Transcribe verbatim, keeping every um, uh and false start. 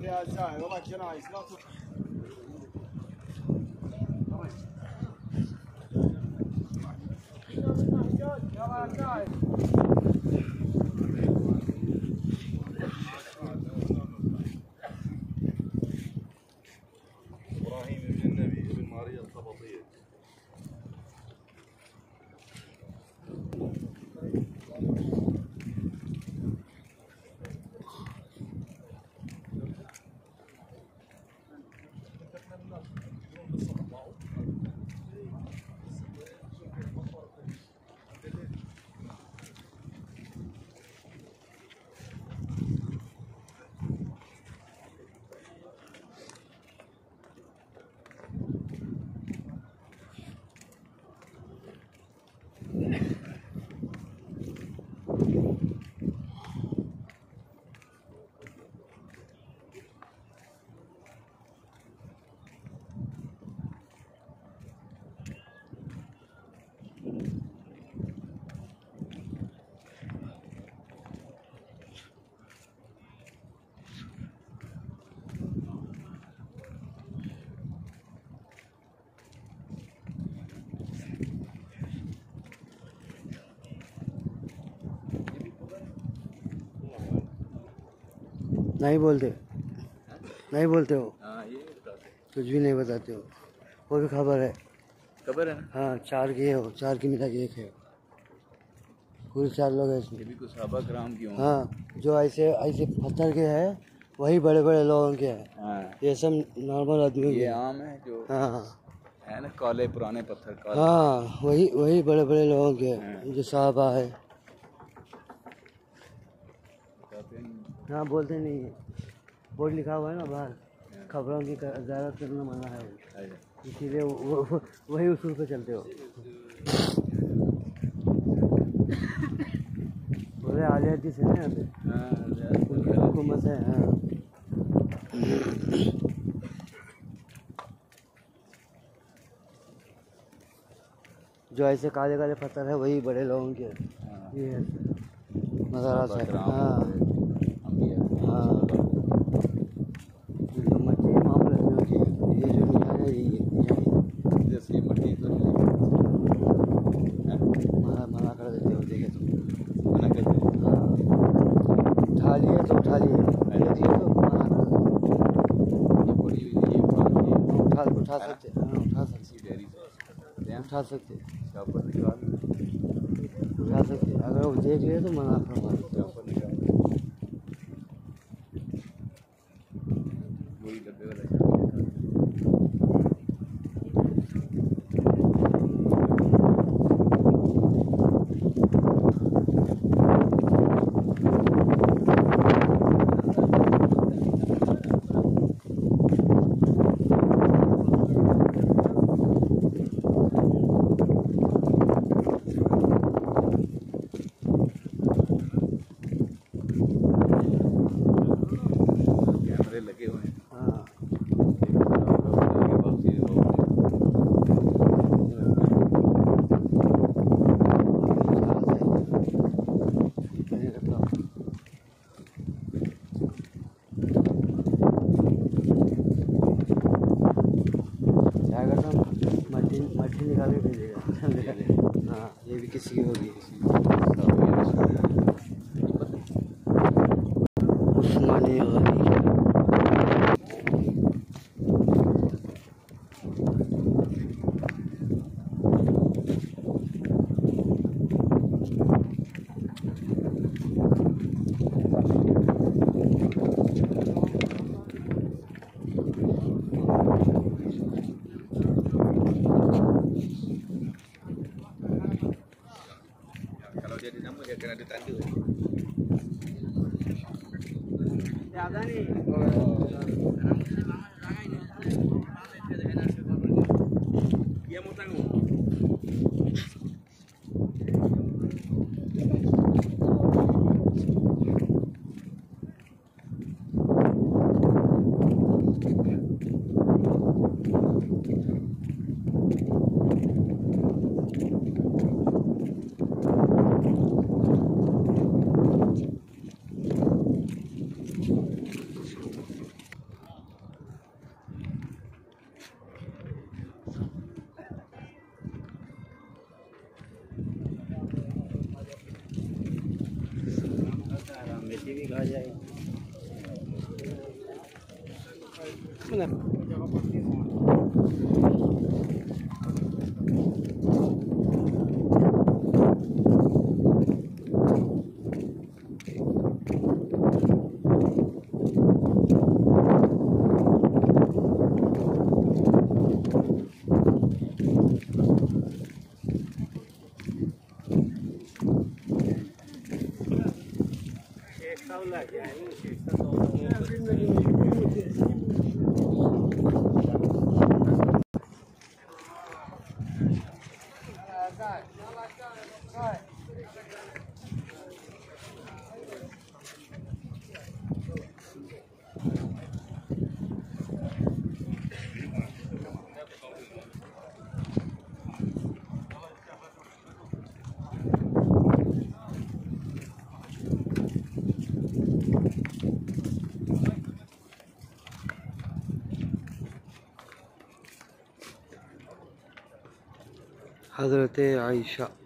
नहीं बोलते नहीं बोलते हो। हाँ, ये कुछ भी नहीं बताते हो। वो भी खबर है खबर है ना। हाँ, चार की है, चार की मिला के एक है, पूरे चार लोग हैं इसमें। ये भी कुछ सहाबा किराम की होंगे। हाँ, जो ऐसे ऐसे पत्थर के है वही बड़े बड़े लोगों के हैं। हाँ, ये सब नॉर्मल आदमी के आम है जो हाँ है ना, काले पुराने पत्थर काले। हाँ, वही वही बड़े बड़े लोगों के हाँ। जो सहाबा है। हाँ, बोलते नहीं है, बोर्ड लिखा हुआ है ना बाहर, खबरों की ज़्यारत करना मना है, इसीलिए वो वही उसूल पे चलते हो। बोले आलिया से है यहाँ पे हुकूमत है। हाँ, जो ऐसे काले काले पत्थर है वही बड़े लोगों के ये मज़ारा से। हाँ हाँ, जो मट्टी मामला में ये जो निया है ये जैसे मट्टी तो मना मना कर देते हो। देखे तो मना करते हो। हाँ, उठा लिए तो उठा लिए, पहले दिए तो मना कर देते। ये बड़ी ये उठा उठा सकते। हाँ, उठा सकते डेयरी से उठा सकते, ऊपर निकाल उठा सकते। अगर वो देख लिए तो मना कर सकते ऊपर निकाल। वही डब्बे वाला लगे हुए हैं। हाँ, मट्टी मट्टी निकाल के भेजेगा। हाँ, ये भी किसी की होगी। उस्मानी होगी। Kalau dia dinamo dia kena ditandu. Ya ada nih. Dia mau tanggung. आ जाएगा। हज़रत आयशा।